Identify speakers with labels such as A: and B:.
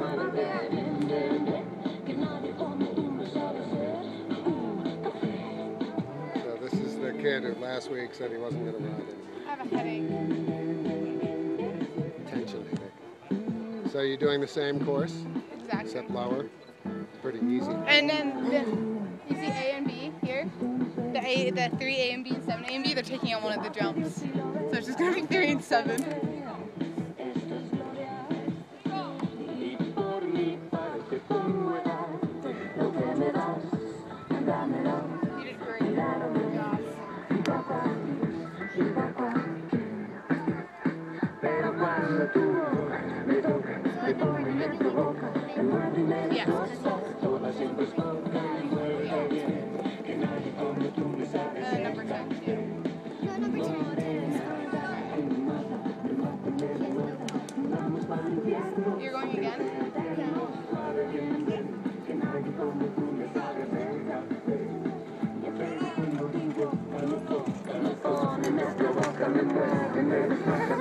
A: So this is the kid who last week said he wasn't going to ride anymore.
B: I have a headache.
A: Tension headache. So you're doing the same course?
B: Exactly.
A: Except lower? Pretty easy.
B: And then you see A and B here? The 3A and B and 7A and B, they're taking out one of the jumps. So it's just going to be 3 and 7. You did great. Yeah. Number 10, yeah.
C: No, number 10.
B: You're going again?
C: Yeah.